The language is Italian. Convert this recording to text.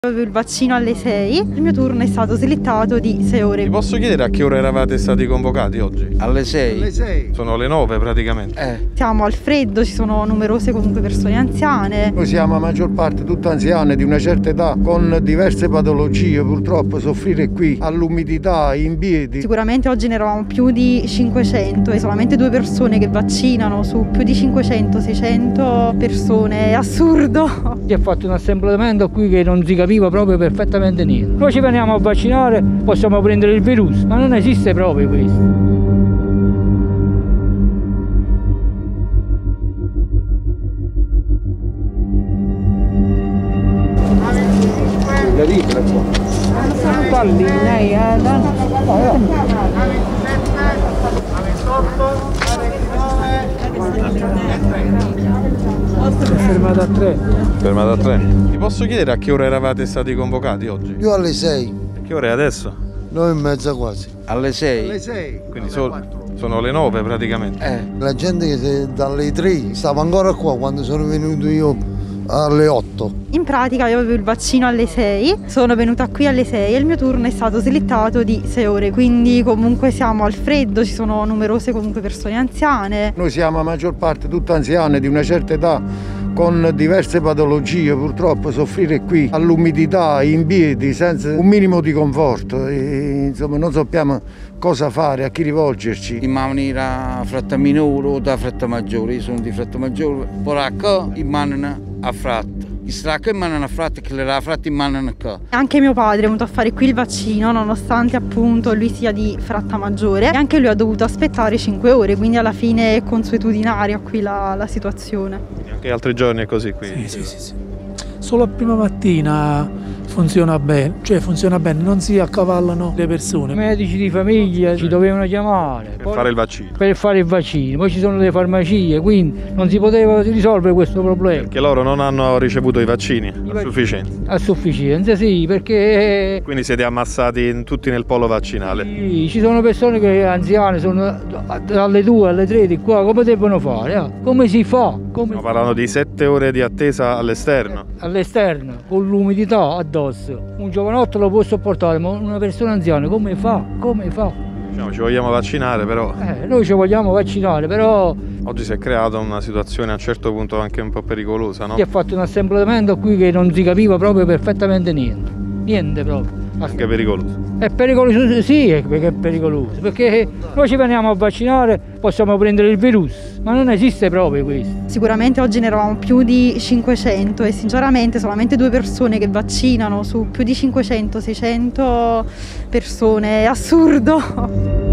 Avevo il vaccino alle 6, il mio turno è stato slittato di 6 ore. Ti posso chiedere a che ora eravate stati convocati oggi? Alle 6. Alle 6. Sono le 9 praticamente. Siamo al freddo, ci sono numerose comunque persone anziane. Noi siamo a maggior parte tutte anziane di una certa età con diverse patologie, purtroppo soffrire qui all'umidità, in piedi. Sicuramente oggi ne eravamo più di 500 e solamente 2 persone che vaccinano su più di 500-600 persone, è assurdo. Si è fatto un assemblamento qui che non si capiva proprio perfettamente niente. Noi ci veniamo a vaccinare, possiamo prendere il virus, ma non esiste proprio questo. Fermata a 3. Fermata a 3. Ti posso chiedere a che ora eravate stati convocati oggi? Io alle 6, Che ora è adesso? 9 e mezza quasi. Alle 6. Alle 6. Quindi sono le 9 praticamente. La gente che dalle 3 stava ancora qua quando sono venuto io alle 8. In pratica io avevo il vaccino alle 6, sono venuta qui alle 6 e il mio turno è stato slittato di 6 ore, quindi comunque siamo al freddo, ci sono numerose comunque persone anziane. Noi siamo a maggior parte tutte anziane di una certa età con diverse patologie, purtroppo soffrire qui all'umidità, in piedi, senza un minimo di conforto e, insomma, non sappiamo cosa fare, a chi rivolgerci. In maniera fretta minore o da fretta maggiore, io sono di fretta maggiore, poracca in mano a fratta. Il stracco in mano a fratta che la fratta in mano a qua. Anche mio padre è venuto a fare qui il vaccino nonostante appunto lui sia di fratta maggiore e anche lui ha dovuto aspettare 5 ore, quindi alla fine è consuetudinaria qui la situazione. Anche altri giorni è così qui. Sì. Solo a prima mattina funziona bene, non si accavallano le persone. I medici di famiglia ci dovevano chiamare Per fare il vaccino. per fare il vaccino, poi ci sono le farmacie, quindi non si poteva risolvere questo problema. Perché loro non hanno ricevuto i vaccini a sufficienza. A sufficienza, sì, perché Quindi siete ammassati tutti nel polo vaccinale. sì, ci sono persone che anziane sono dalle 2 alle 3 di qua, come devono fare? Come si fa? Stiamo parlando di 7 ore di attesa all'esterno. All'esterno, con l'umidità addosso. Un giovanotto lo può sopportare, ma una persona anziana come fa? Come fa? Diciamo, ci vogliamo vaccinare, però Noi ci vogliamo vaccinare, però oggi si è creata una situazione a un certo punto anche un po' pericolosa, no? si è fatto un assemblamento qui che non si capiva proprio perfettamente niente. Niente proprio. Anche pericoloso. È pericoloso, sì, perché è pericoloso, perché noi ci veniamo a vaccinare, possiamo prendere il virus, ma non esiste proprio questo. Sicuramente oggi ne eravamo più di 500 e sinceramente solamente 2 persone che vaccinano su più di 500-600 persone, è assurdo.